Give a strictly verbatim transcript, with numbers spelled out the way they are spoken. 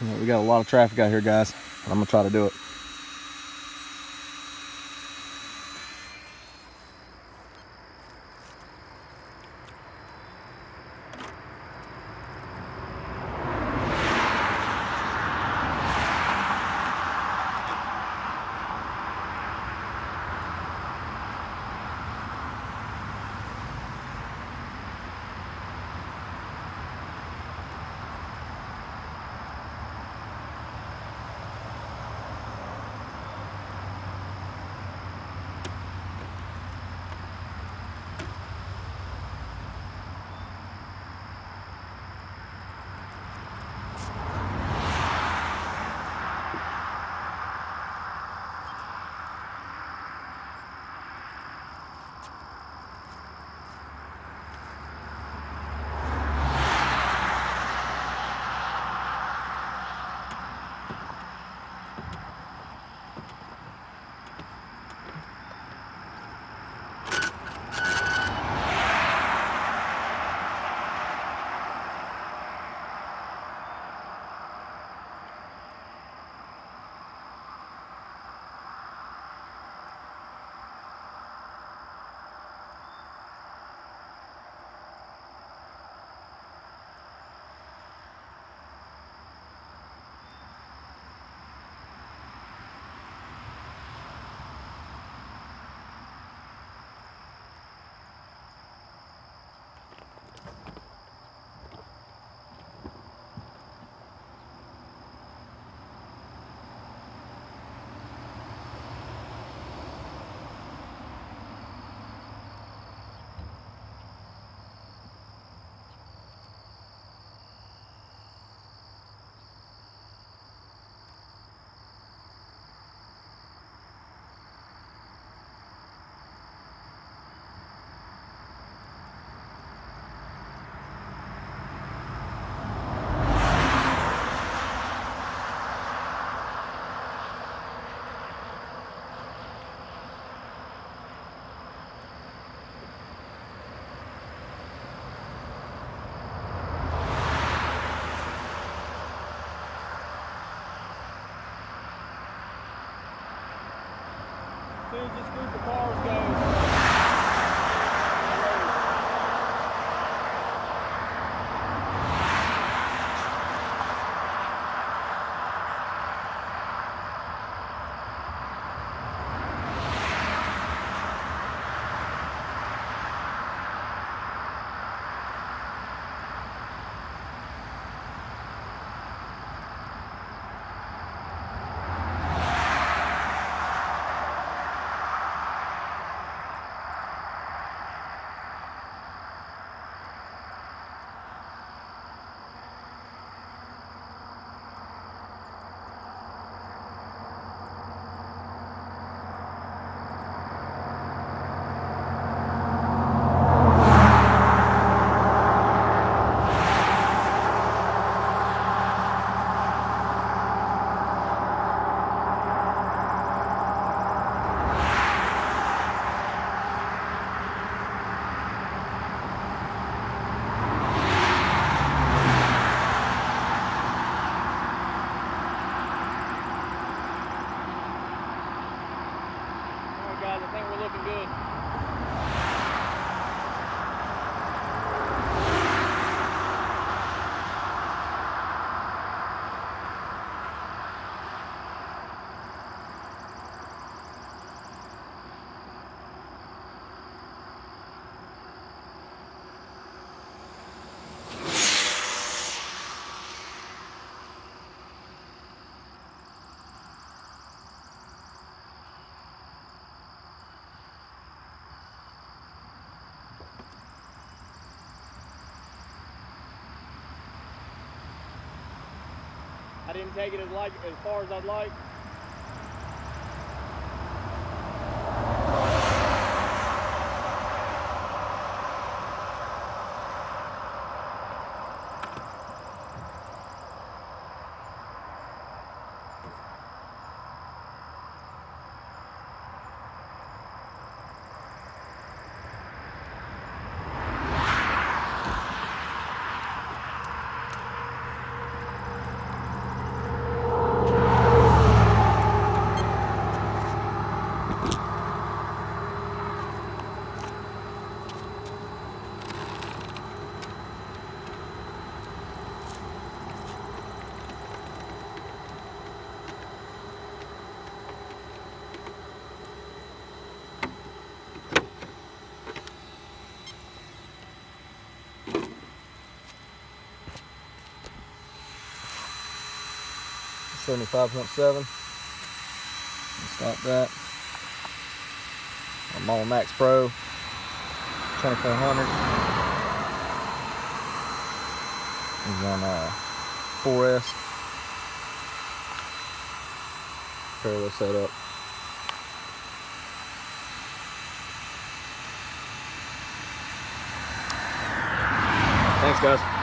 Yeah, we got a lot of traffic out here, guys. I'm gonna try to do it. As soon as this group of cars goes. Guys, I think we're looking good. I didn't take it as like as far as I'd like. seventy-five point seven. Stop that. I'm on Max Pro twenty-four hundred. He's on uh, four S. Parallel setup. Thanks, guys.